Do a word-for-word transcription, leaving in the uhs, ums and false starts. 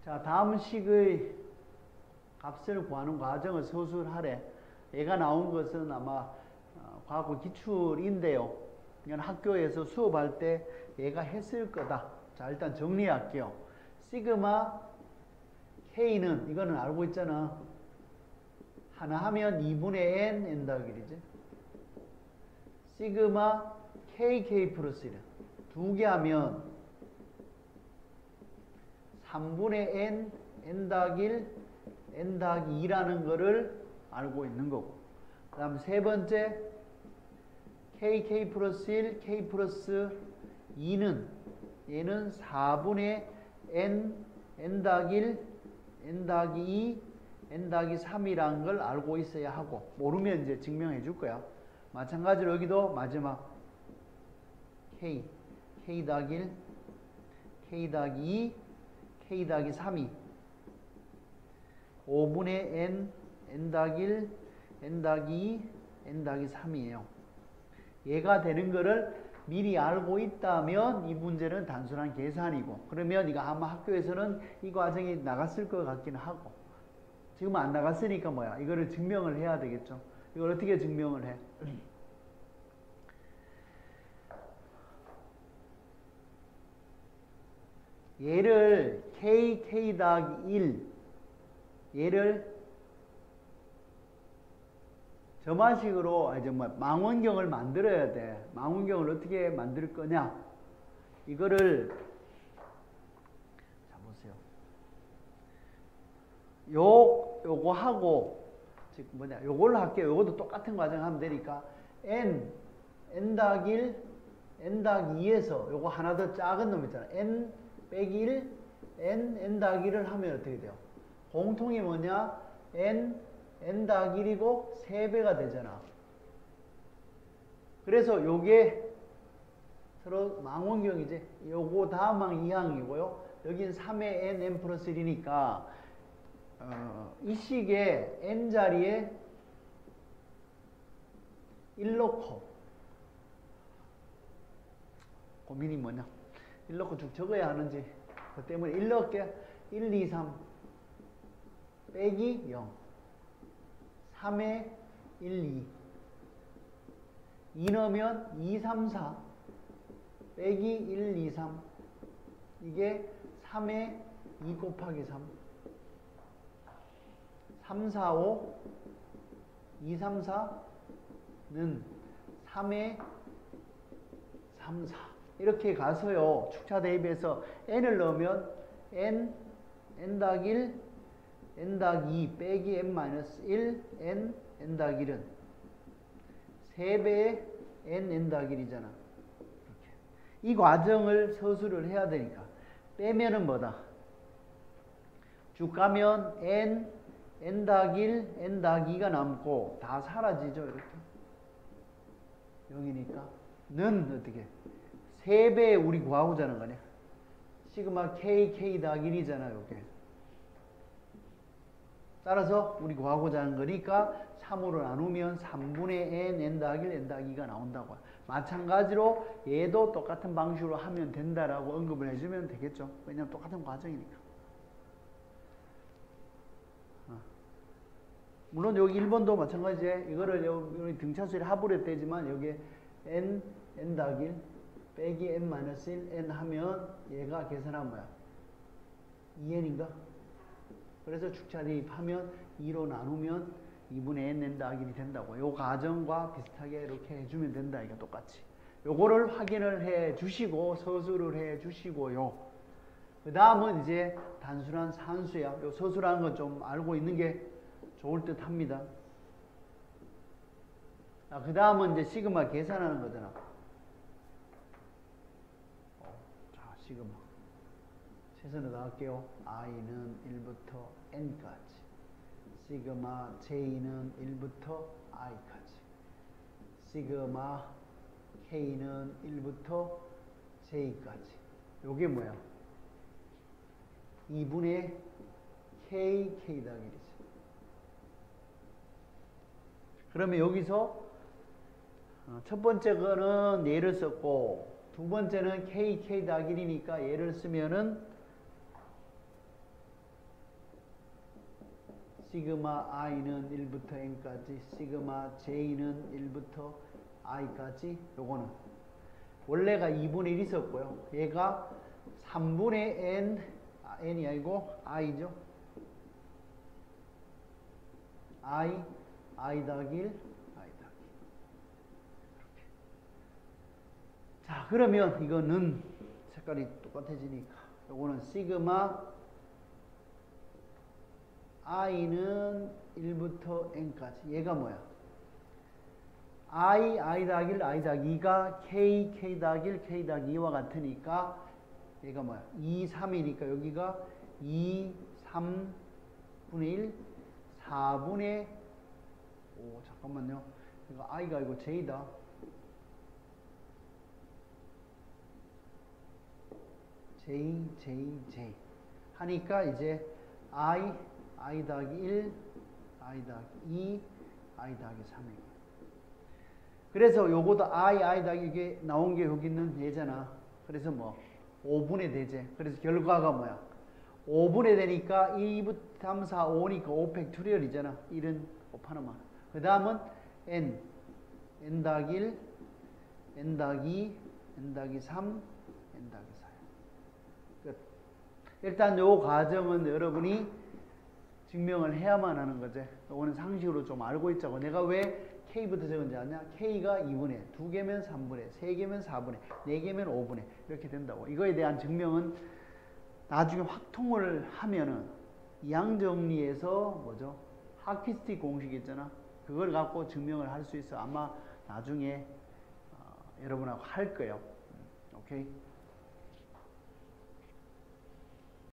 자, 다음 식의 값을 구하는 과정을 서술하래. 얘가 나온 것은 아마 과거 기출인데요. 이건 학교에서 수업할 때 얘가 했을 거다. 자, 일단 정리할게요. 시그마 K는 이거는 알고 있잖아. 하나 하면 이분의 N, N 더하기 일이지. 시그마 K, K 플러스 일. 두 개 하면 삼분의 N, N 더하기 일, N 더하기 이라는 거를 알고 있는 거고. 그 다음 세 번째 K, K 플러스 일, K 플러스 이는 얘는 사분의 N, N 더하기 일, N 더하기 이, N 더하기 삼이라는 걸 알고 있어야 하고, 모르면 이제 증명해 줄 거야. 마찬가지로 여기도 마지막 K, K 더하기 일, K 더하기 이, K 더하기 삼이 오분의 N, N 더하기 일, N 더하기 이, N 더하기 삼이에요. 얘가 되는 거를 미리 알고 있다면 이 문제는 단순한 계산이고, 그러면 이거 아마 학교에서는 이 과정이 나갔을 것 같기는 하고, 지금 안 나갔으니까 뭐야, 이거를 증명을 해야 되겠죠. 이걸 어떻게 증명을 해? 얘를 K, K 더하기 일, 얘를 점화식으로 이제 뭐 망원경을 만들어야 돼. 망원경을 어떻게 만들 거냐? 이거를 자 보세요. 요 요거 하고 즉 뭐냐? 요걸로 할게요. 요것도 똑같은 과정 하면 되니까 n n 더하기 일, n 더하기 이에서 요거 하나 더 작은 놈 있잖아. n 빼기 일, n n 더하기 일을 하면 어떻게 돼요? 공통이 뭐냐? n n 더하기 일이고 세 배가 되잖아. 그래서 요게 서로 망원경이지. 요거 다음항 이항이고요. 여긴 삼의 n, n 플러스 일이니까 어, 이 식에 n 자리에 일 넣고, 고민이 뭐냐? 일 넣고 쭉 적어야 하는지. 그 때문에 일 넣을게. 일, 이, 삼 빼기 영. 삼의 일, 이. 이 넣으면 이, 삼, 사 빼기 일, 이, 삼. 이게 삼의 이 곱하기 삼. 삼, 사, 오. 이, 삼, 사는 삼의 삼, 사. 이렇게 가서요. 축차 대입해서 n을 넣으면 n, n 더하기 일, n 더하기 이 빼기 n 마이너스 일, n, n 더하기 일은 세 배의 n, n 더하기 일이잖아. 이렇게. 이 과정을 서술을 해야 되니까 빼면은 뭐다? 쭉 가면 n, n 더하기 일, n 더하기 이가 남고 다 사라지죠. 이렇게. 영이니까 는 어떻게? 세 배 우리 구하고자 하는 거네. 시그마 k, k 더하기 일이잖아. 요게. 따라서 우리 구하고자 하는 거니까 삼으로 나누면 삼분의 n, n 더하기 일, n 더하기 이가 나온다고. 마찬가지로 얘도 똑같은 방식으로 하면 된다라고 언급을 해주면 되겠죠. 왜냐면 똑같은 과정이니까. 어. 물론 여기 일 번도 마찬가지에 이거를 여기 등차수를 합으로 떼지만 여기에 n, n 더하기 일 빼기 n 마이너스 일, n 하면 얘가 계산하면 뭐야? 이 엔인가? 그래서 축차 대입하면 이로 나누면 이분의 n, n 더하기 일이 된다고. 요 과정과 비슷하게 이렇게 해주면 된다. 이거 똑같이. 요거를 확인을 해 주시고 서술을 해 주시고요. 그 다음은 이제 단순한 산수야. 요 서술하는 건 좀 알고 있는 게 좋을 듯 합니다. 아, 그 다음은 이제 시그마 계산하는 거잖아. 어, 자, 시그마. 최선을 다할게요. i는 일부터 n까지. 시그마 j는 일부터 i까지. 시그마 k는 일부터 j까지. 요게 뭐야? 이분의 k, k 더하기 일이지. 그러면 여기서 첫 번째 거는 얘를 썼고, 두 번째는 k, k 더하기 일이니까 얘를 쓰면은 시그마 i는 일부터 n까지, 시그마 j는 일부터 i까지. 요거는 원래가 이분의 일 있었고요. 얘가 삼분의 n, 아, n이 아니고 i죠. i, i 더하기 일, i 더하기 이렇게. 자, 그러면 이거는 색깔이 똑같아지니까 요거는 시그마 i는 일부터 n까지. 얘가 뭐야? i, i 더하기 일, i 더하기 이가 k, k 더하기 일, k 더하기 이와 같으니까 얘가 뭐야? 이, 삼이니까 여기가 이, 삼분의 일, 사분의 오, 잠깐만요. 이거 i가 아니고 j다. j, j, j 하니까 이제 i, i 더하기 일, i 더하기 이, i 더하기 삼이고. 그래서 요거도 i, i 더하기 이게 나온 게 여기 있는 얘잖아. 그래서 뭐 오분의 대제. 그래서 결과가 뭐야? 오분의 되니까 이, 삼, 사, 오니까 오 팩토리얼이잖아. 일은 곱하나만. 그 다음은 n, n 더하기 일, n 더하기 이, n 더하기 삼, n 더하기 사. 끝. 일단 요 과정은 여러분이 증명을 해야만 하는 거지. 요거는 상식으로 좀 알고 있자고. 내가 왜 K부터 적은지 아냐? K가 이분의, 두 개면 삼분의, 세 개면 사분의, 네 개면 오분의 이렇게 된다고. 이거에 대한 증명은 나중에 확통을 하면은 이항정리에서 뭐죠? 하키스틱 공식 있잖아. 그걸 갖고 증명을 할 수 있어. 아마 나중에 어, 여러분하고 할 거예요. 오케이?